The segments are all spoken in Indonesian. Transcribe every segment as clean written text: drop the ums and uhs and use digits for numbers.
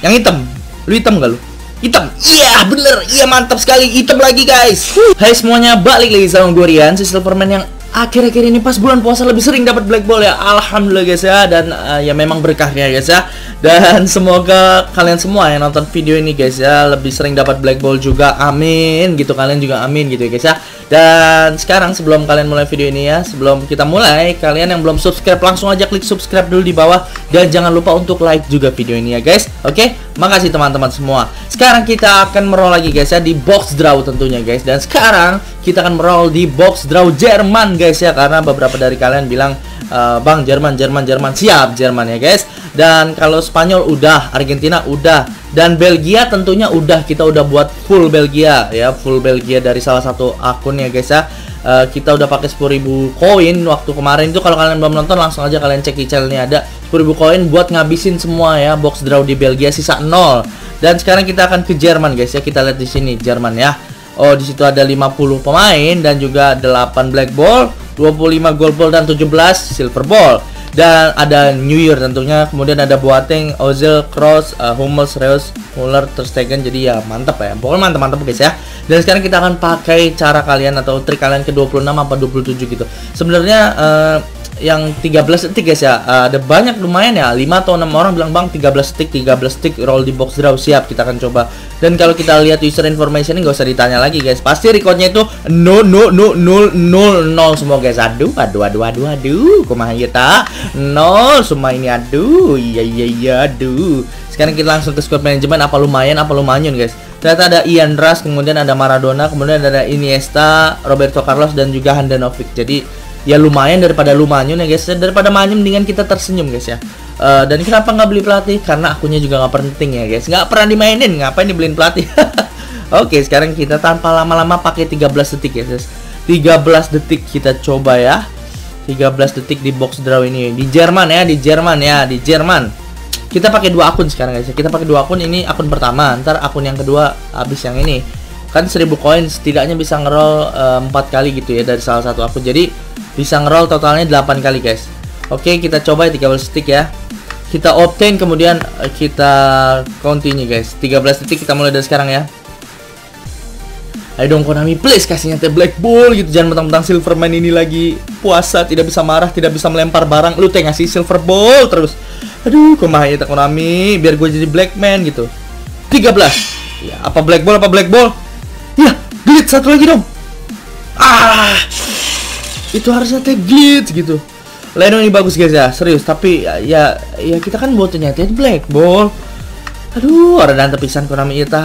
Yang hitam. Lu hitam gak lu? Hitam. Iya, bener. Iya, mantap sekali. Hitam lagi, guys. Hai semuanya, balik lagi sama gue Rian, si Silverman yang akhir-akhir ini pas bulan puasa lebih sering dapat black ball ya. Alhamdulillah guys ya. Dan ya memang berkahnya guys ya. Dan semoga kalian semua yang nonton video ini guys ya lebih sering dapat black ball juga. Amin. Gitu, kalian juga amin gitu ya guys ya. Dan sekarang sebelum kalian mulai video ini ya, sebelum kita mulai, kalian yang belum subscribe langsung aja klik subscribe dulu di bawah. Dan jangan lupa untuk like juga video ini ya guys. Oke, makasih teman-teman semua. Sekarang kita akan meroll lagi guys ya di box draw tentunya guys. Dan sekarang kita akan meroll di box draw Jerman guys ya. Karena beberapa dari kalian bilang Bang Jerman siap Jerman ya guys. Dan kalau Spanyol udah, Argentina udah, dan Belgia tentunya udah. Kita udah buat full Belgia ya, full Belgia dari salah satu akun ya guys ya. Kita udah pakai 10.000 koin waktu kemarin itu. Kalau kalian belum nonton langsung aja kalian cek di channel ini, ada 10.000 koin buat ngabisin semua ya box draw di Belgia, sisa 0. Dan sekarang kita akan ke Jerman guys ya. Kita lihat di sini Jerman ya. Oh, di situ ada 50 pemain dan juga 8 black ball, 25 gold ball dan 17 silver ball. Dan ada New Year tentunya. Kemudian ada Boateng, Ozil, Kroos, Hummels, Reus, Muller, Ter Stegen. Jadi ya mantap ya. Pokoknya mantap guys ya. Dan sekarang kita akan pakai cara kalian atau trik kalian ke 26 apa 27 gitu. Sebenarnya yang 13 detik guys ya, ada banyak lumayan ya, 5 atau 6 orang bilang bang 13 detik roll di box draw. Siap, kita akan coba. Dan kalau kita lihat user information ini nggak usah ditanya lagi guys, pasti recordnya itu 0 semua guys. Aduh kumaha kita 0 semua ini. Aduh iya aduh. Sekarang kita langsung ke squad manajemen. Apa lumayan guys. Ternyata ada Ian Rush, kemudian ada Maradona, kemudian ada Iniesta, Roberto Carlos dan juga Handanovic. Jadi ya lumayan daripada lu manyun ya guys. Daripada manyun mendingan kita tersenyum guys ya. Dan kenapa nggak beli pelatih? Karena akunnya juga nggak penting ya guys. Nggak pernah dimainin, ngapain dibeliin pelatih? Oke, sekarang kita tanpa lama-lama pakai 13 detik ya guys. 13 detik kita coba ya. 13 detik di box draw ini di Jerman ya, di Jerman. Kita pakai 2 akun sekarang guys ya. Kita pakai 2 akun, ini akun pertama, ntar akun yang kedua habis yang ini. Kan 1000 koin setidaknya bisa ngeroll 4 kali gitu ya dari salah satu akun. Jadi bisa ngeroll totalnya 8 kali guys. Oke, kita coba 13 detik ya. Kita obtain, kemudian kita continue guys. 13 detik kita mulai dari sekarang ya. Ayo dong Konami, please kasih nyata black ball gitu. Jangan mentang-mentang Silverman ini lagi puasa, tidak bisa marah, tidak bisa melempar barang, lu teh ngasih silver ball terus. Aduh, kumaha ya Konami, biar gue jadi black man gitu. 13. Ya, apa black ball? Ya, glitch satu lagi dong. Itu harusnya teh glitch gitu. Leno ini bagus guys ya, serius. Tapi ya kita kan buat nyatain black ball. Aduh, ada tepisan Konami itu.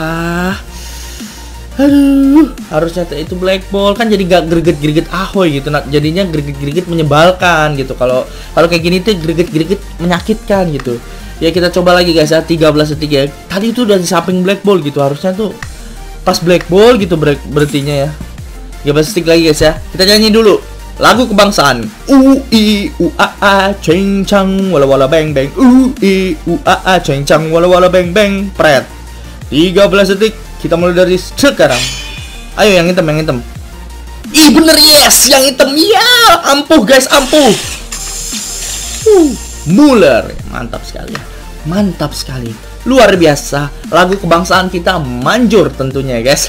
Aduh, harusnya itu black ball kan jadi gak greget-greget ahoy gitu. Nah, jadinya greget-greget menyebalkan gitu. Kalau kayak gini tuh greget-greget menyakitkan gitu. Ya kita coba lagi guys ya, 13 detik ya. Tadi itu udah di samping black ball gitu, harusnya tuh pas black ball gitu berhentinya ya. 13 detik lagi guys ya. Kita nyanyi dulu lagu kebangsaan. I u a ceng cang wala wala beng beng. I u a ceng cang wala wala beng beng. Pret. 13 detik. Kita mulai dari sekarang. Ayo yang hitam. Ih bener, yes, yang hitam. Iya, ampuh guys, ampuh. Muller, mantap sekali. Luar biasa. Lagu kebangsaan kita manjur tentunya guys.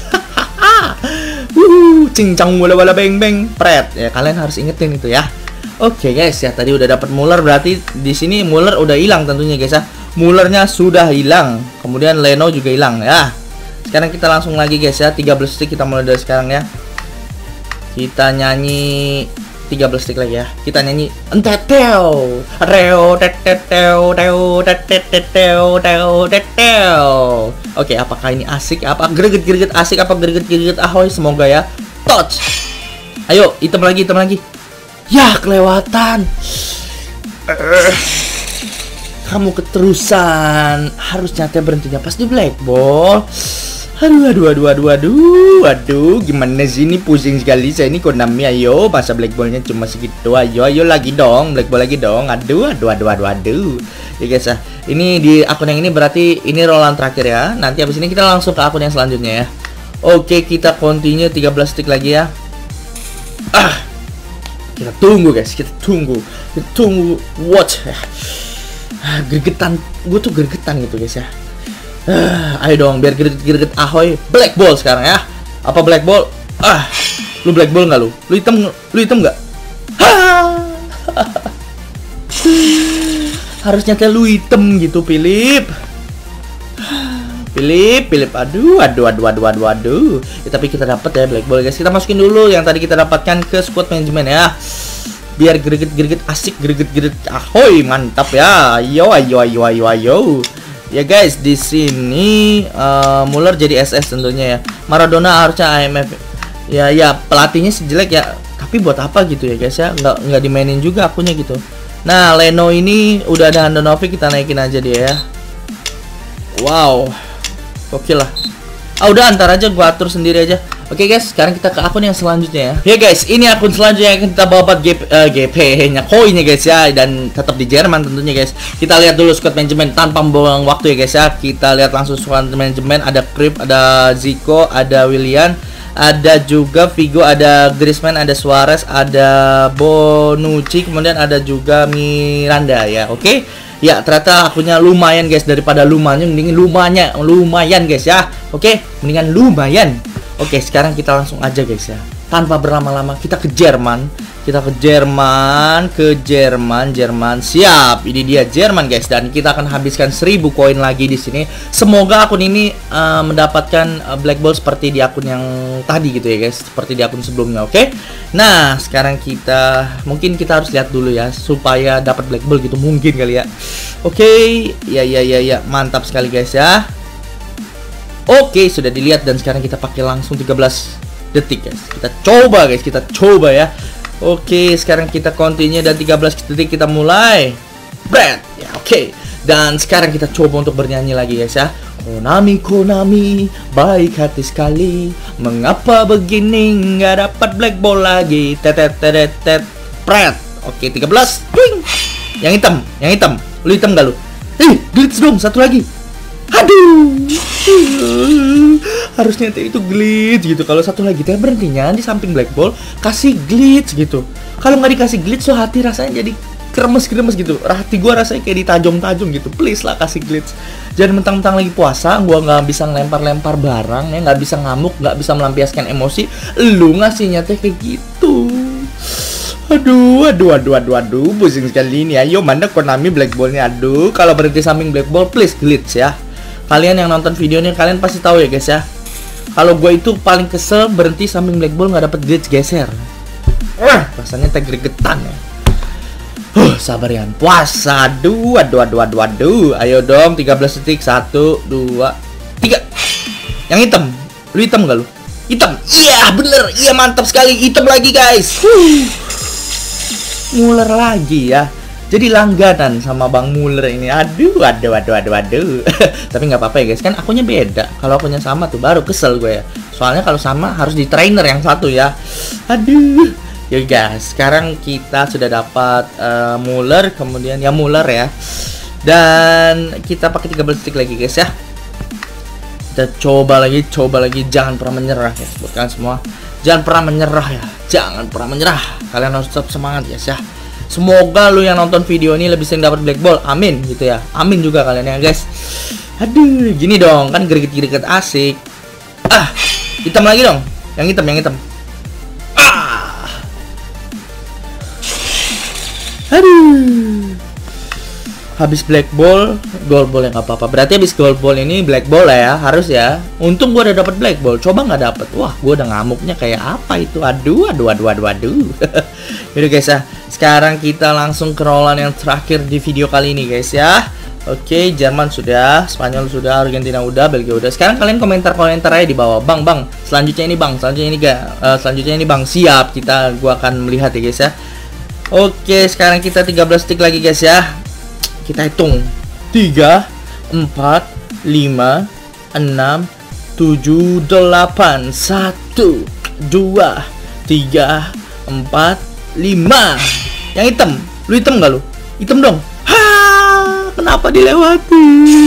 Cincang wala wala beng beng pret. Ya kalian harus ingetin itu ya. Oke guys ya, tadi udah dapat Muller, berarti di sini Muller udah hilang tentunya guys ya. Mullernya sudah hilang. Kemudian Leno juga hilang ya. Sekarang kita langsung lagi guys ya, 13 detik kita mulai dari sekarang ya. Kita nyanyi 13 detik lagi ya. Kita nyanyi enteteo, reo teteteo, teo teteteo, teo teteo. Oke, apakah ini asik? Apa greget-greget asik? Apa greget-greget ahoy? Semoga ya. Touch. Ayo, hitam lagi. Ya, kelewatan. Kamu keterusan. Harusnya teh berhentinya pas di black ball. Aduh, gimana sih ini, pusing sekali saya ini Konami. Ayo, masa black ballnya cuma segitu. Ayo lagi dong, black ball lagi dong. Aduh. Ya guys ya, ini di akun yang ini berarti ini rollan terakhir ya. Nanti habis ini kita langsung ke akun yang selanjutnya ya. Oke, kita continue 13 detik lagi ya. Kita tunggu guys, kita tunggu watch. Gregetan, gue tuh gregetan gitu guys ya. Ayo dong, biar greget-greget ahoy. Black ball sekarang ya. Apa black ball? Lu black ball nggak lu? Lu hitam nggak? Harusnya kayak lu hitam gitu, Philip. Aduh. Ya, tapi kita dapat ya black ball, guys. Kita masukin dulu yang tadi kita dapatkan ke squad manajemen ya. Biar greget-greget asik, greget-greget ahoy, mantap ya. Ayo. Ya guys, di sini Muller jadi SS tentunya ya. Maradona harusnya IMF. Ya pelatihnya sejelek ya. Tapi buat apa gitu ya guys ya? Nggak dimainin juga akunnya gitu. Nah, Leno ini udah ada Handanovic, kita naikin aja dia ya. Wow. Oke lah. Udah, antar aja gua atur sendiri aja. Oke guys, sekarang kita ke akun yang selanjutnya ya. Ya guys, ini akun selanjutnya yang kita bawa buat GP-nya koinnya guys ya, dan tetap di Jerman tentunya guys. Kita lihat dulu squad manajemen tanpa membuang waktu ya guys ya. Kita lihat langsung squad manajemen, ada Krip, ada Zico, ada Willian, ada juga Figo, ada Griezmann, ada Suarez, ada Bonucci, kemudian ada juga Miranda ya. Oke. Ya, ternyata akunnya lumayan guys, daripada lumayan mendingan lumayan guys ya. Oke, mendingan lumayan. Oke, sekarang kita langsung aja guys ya. Tanpa berlama-lama kita ke Jerman. Jerman. Siap. Ini dia Jerman guys, dan kita akan habiskan 1000 koin lagi di sini. Semoga akun ini mendapatkan black ball seperti di akun yang tadi gitu ya guys, seperti di akun sebelumnya. Oke. Nah, sekarang mungkin kita harus lihat dulu ya supaya dapat black ball gitu mungkin kali ya. Oke. Ya, mantap sekali guys ya. Oke, sudah dilihat, dan sekarang kita pakai langsung 13 detik guys. Kita coba ya. Oke, sekarang kita continue dan 13 detik kita mulai. Brand. Ya, oke. Dan sekarang kita coba untuk bernyanyi lagi guys ya. Konami, baik hati sekali. Mengapa begini nggak dapat black ball lagi? Tetet. Brand. Oke, 13. Twing. Yang hitam. Lu hitam gak lu? Glitch dong, satu lagi. Aduh. Harusnya itu glitch gitu. Kalau satu lagi berhentinya di samping black ball, kasih glitch gitu. Kalau nggak dikasih glitch, so hati rasanya jadi kremes gitu. Hati gua rasanya kayak ditajam-tajam gitu. Please lah kasih glitch. Jangan mentang-mentang lagi puasa, gua nggak bisa ngelempar-lempar barang ya, nggak bisa ngamuk, nggak bisa melampiaskan emosi. Lu ngasihnya teh kayak gitu. Aduh, pusing sekali ini. Ayo, mana Konami black ballnya? Aduh, kalau berhenti samping black ball, please glitch ya. Kalian yang nonton videonya, kalian pasti tahu ya guys ya. Kalau gue itu paling kesel berhenti samping black ball nggak dapet glitch geser. Rasanya gregetan ya. Sabar ya, puasa. Aduh. Ayo dong, 13 detik. 1, 2, 3. Yang hitam. Lu hitam gak lu? Hitam. Iya, bener. Iya, mantap sekali. Hitam lagi guys. Muller lagi ya. Jadi langganan sama Bang Muller ini. Aduh. Tapi nggak apa-apa ya guys, kan akunnya beda. Kalau akunnya sama tuh baru kesel gue ya. Soalnya kalau sama harus di trainer yang satu ya. Aduh. Ya guys, sekarang kita sudah dapat Muller, kemudian ya Muller ya. Dan kita pakai 13 detik lagi guys ya. Kita coba lagi. Jangan pernah menyerah ya buat kalian semua. Jangan pernah menyerah. Kalian harus tetap semangat guys ya. Semoga lu yang nonton video ini lebih sering dapat black ball. Amin gitu ya. Amin juga kalian ya guys. Aduh, gini dong, kan greget asik. Hitam lagi dong. Yang hitam. Aduh. Habis black ball, gold ball yang nggak apa-apa. Berarti habis gold ball ini black ball lah ya, harus ya. Untung gua udah dapat black ball. Coba nggak dapet, wah gua udah ngamuknya kayak apa itu. Aduh. Yaudah guys ya. Sekarang kita langsung ke rollan yang terakhir di video kali ini guys ya. Oke, Jerman sudah, Spanyol sudah, Argentina udah, Belgia udah. Sekarang kalian komentar aja di bawah. Bang, selanjutnya ini bang, selanjutnya ini bang. Siap, gua akan melihat ya guys ya. Oke, sekarang kita 13 detik lagi guys ya. Kita hitung 3, 4, 5, 6, 7, 8, 1, 2, 3, 4, 5. Yang hitam, lu hitam gak lu? Hitam dong. Kenapa dilewati?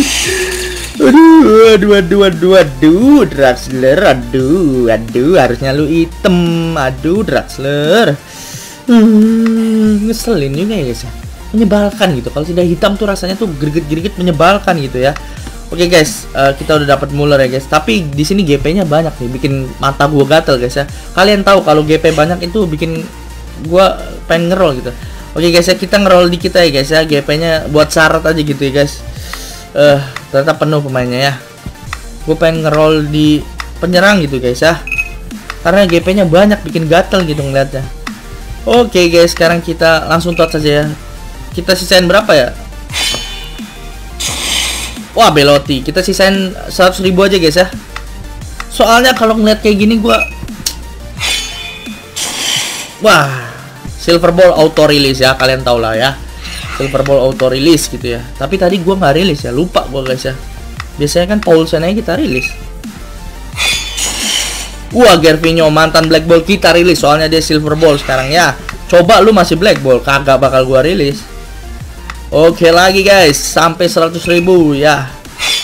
Aduh, Draxler. Aduh, harusnya lu hitam. Aduh, Draxler. Ngeselin juga ya guys ya. Menyebalkan gitu. Kalau tidak hitam tuh rasanya tuh greget menyebalkan gitu ya. Oke guys, kita udah dapat Muller ya guys. Tapi di sini GP-nya banyak nih, bikin mata gua gatel guys ya. Kalian tahu kalau GP banyak itu bikin gua pengen ngerol gitu. Oke guys ya, kita ngerol di kita ya guys ya. GP-nya buat syarat aja gitu ya guys. Ternyata penuh pemainnya ya. Gue pengen ngerol di penyerang gitu guys ya. Karena GP-nya banyak, bikin gatel gitu ngeliatnya. Oke guys, sekarang kita langsung tot saja ya. Kita sisain berapa ya? Wah, Belotti. Kita sisain 100.000 aja guys ya. Soalnya kalau ngeliat kayak gini gua, wah, Silver Ball auto release ya, kalian tau lah ya. Silver Ball auto release gitu ya. Tapi tadi gua nggak rilis ya, lupa gua guys ya. Biasanya kan Paulsen aja kita rilis. Wah, Gervinho mantan Black Ball kita rilis, soalnya dia Silver Ball sekarang ya. Coba lu masih Black Ball, kagak bakal gua rilis. Oke lagi guys, sampai 100.000 ya.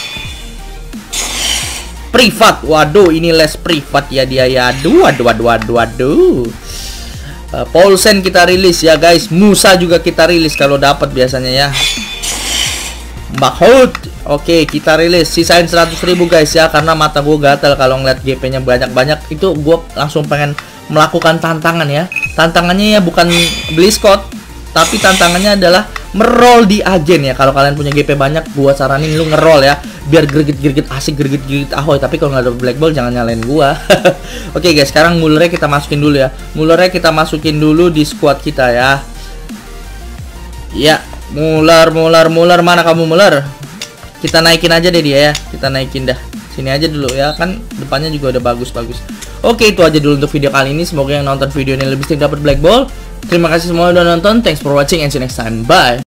Privat, waduh ini les privat ya dia ya. Aduh. Paulsen kita rilis ya guys. Musa juga kita rilis kalau dapat biasanya ya. Mbakhout, oke kita rilis. Sisain 100.000 guys ya, karena mata gue gatel kalau ngeliat GP-nya banyak-banyak. Itu gue langsung pengen melakukan tantangan ya. Tantangannya ya bukan beli squad, tapi tantangannya adalah merol di agen ya. Kalau kalian punya GP banyak, gua saranin lu ngerol ya, biar greget-greget asik, greget-greget ahoy. Tapi kalau nggak ada Black Ball jangan nyalain gua. Oke guys, sekarang Mullernya kita masukin dulu ya. Mullernya kita masukin dulu di squad kita ya. Ya, Muller, mana kamu Muller? Kita naikin aja deh dia ya. Kita naikin dah. Sini aja dulu ya, kan depannya juga udah bagus-bagus. Oke, itu aja dulu untuk video kali ini. Semoga yang nonton video ini lebih sering dapat Black Ball. Terima kasih semua udah nonton. Thanks for watching and see you next time. Bye.